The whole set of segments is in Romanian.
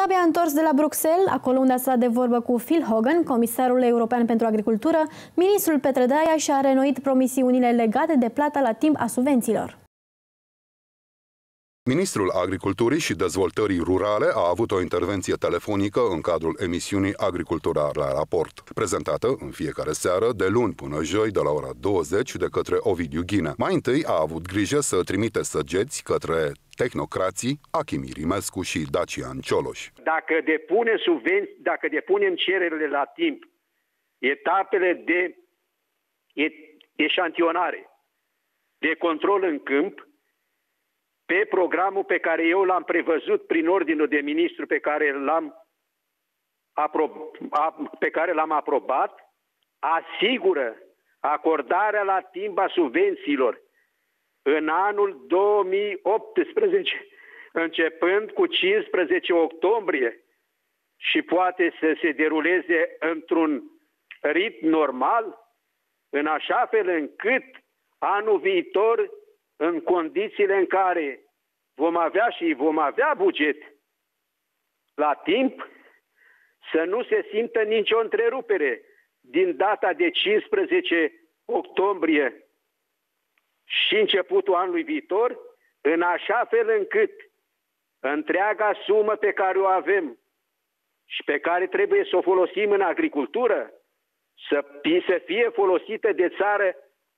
abia întors de la Bruxelles, acolo unde a stat de vorbă cu Phil Hogan, comisarul european pentru agricultură, ministrul Petre Daia și-a reînnoit promisiunile legate de plata la timp a subvențiilor. Ministrul Agriculturii și Dezvoltării Rurale a avut o intervenție telefonică în cadrul emisiunii Agricultura la raport, prezentată în fiecare seară de luni până joi de la ora 20 de către Ovidiu Ghinea. Mai întâi a avut grijă să trimite săgeți către tehnocrații Achim Irimescu și Dacian Cioloș. Dacă depunem cererile la timp, etapele de eșantionare, de control în câmp, pe programul pe care eu l-am prevăzut prin ordinul de ministru pe care l-am aprobat, asigură acordarea la timp a subvențiilor în anul 2018, începând cu 15 octombrie și poate să se deruleze într-un ritm normal, în așa fel încât anul viitor, în condițiile în care vom avea buget la timp, să nu se simtă nicio întrerupere din data de 15 octombrie și începutul anului viitor, în așa fel încât întreaga sumă pe care o avem și pe care trebuie să o folosim în agricultură să fie folosită de țară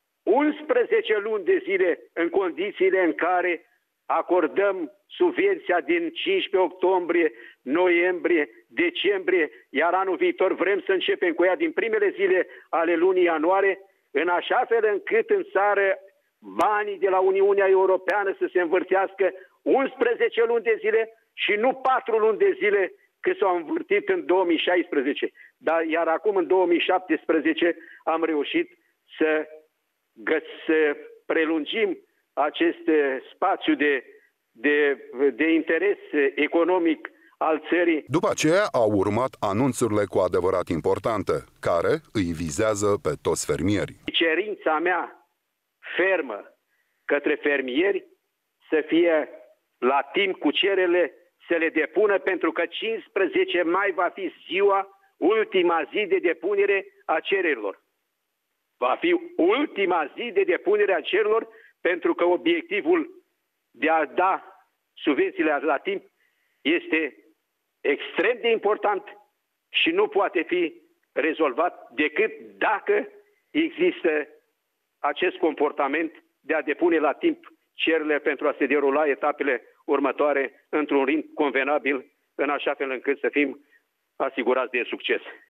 11 luni de zile în condițiile în care acordăm subvenția din 15 octombrie, noiembrie, decembrie, iar anul viitor vrem să începem cu ea din primele zile ale lunii ianuarie, în așa fel încât în țară banii de la Uniunea Europeană să se învârtească 11 luni de zile și nu 4 luni de zile cât s-au învârtit în 2016. Iar acum în 2017 am reușit să prelungim acest spațiu de interes economic al țării. După aceea au urmat anunțurile cu adevărat importante, care îi vizează pe toți fermierii. Cerința mea fermă către fermieri să fie la timp cu cererile, să le depună, pentru că 15 mai va fi ultima zi de depunere a cererilor. Va fi ultima zi de depunere a cererilor, pentru că obiectivul de a da subvențiile la timp este extrem de important și nu poate fi rezolvat decât dacă există acest comportament de a depune la timp cererile pentru a se derula etapele următoare într-un ritm convenabil, în așa fel încât să fim asigurați de succes.